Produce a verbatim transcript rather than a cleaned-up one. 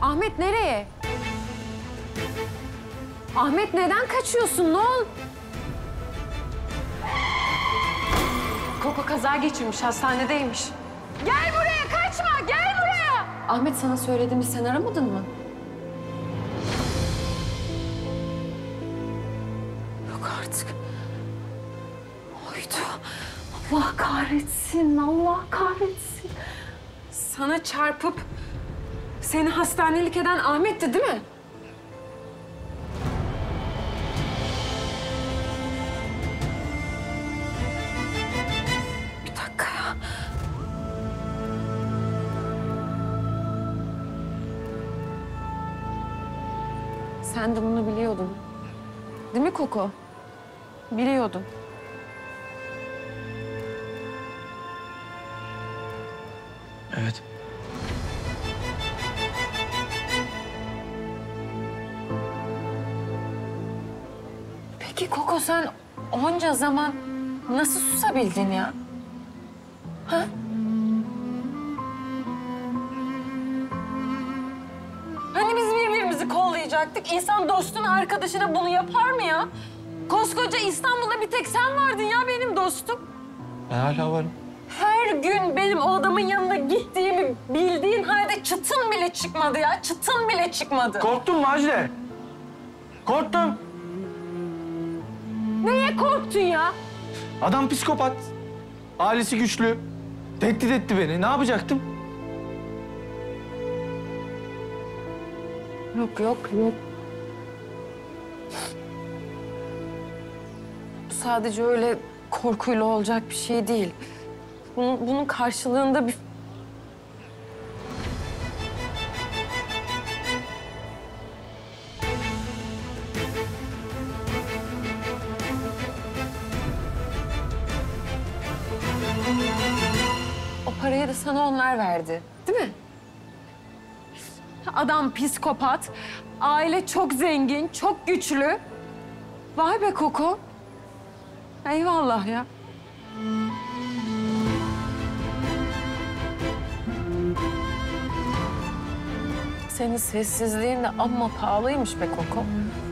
Ahmet nereye? Ahmet neden kaçıyorsun? Ne ol? Koko kaza geçirmiş, hastanedeymiş. Gel buraya, kaçma! Gel buraya! Ahmet sana söylediğimi sen aramadın mı? Yok artık. Oydu. Allah kahretsin, Allah kahretsin. Sana çarpıp seni hastanelik eden Ahmet'ti değil mi? Bir dakika ya. Sen de bunu biliyordun. Değil mi Koko? Biliyordun. Evet. Peki Koko sen onca zaman nasıl susabildin ya? Ha? Hani biz birbirimizi kollayacaktık? İnsan dostuna, arkadaşına bunu yapar mı ya? Koskoca İstanbul'da bir tek sen vardın ya benim dostum. Ben hala varım. Her gün benim o adamın yanına gittiğimi bildiğin halde çıtın bile çıkmadı ya. Çıtın bile çıkmadı. Korktum Macide. Korktum. Neye korktun ya? Adam psikopat. Ailesi güçlü. Tehdit etti beni. Ne yapacaktım? Yok, yok, yok. Bu sadece öyle korkuyla olacak bir şey değil. Bunun, bunun karşılığında bir... O parayı da sana onlar verdi, değil mi? Adam psikopat, aile çok zengin, çok güçlü. Vay be Koko. Eyvallah ya. Senin sessizliğin de amma pahalıymış be Koko.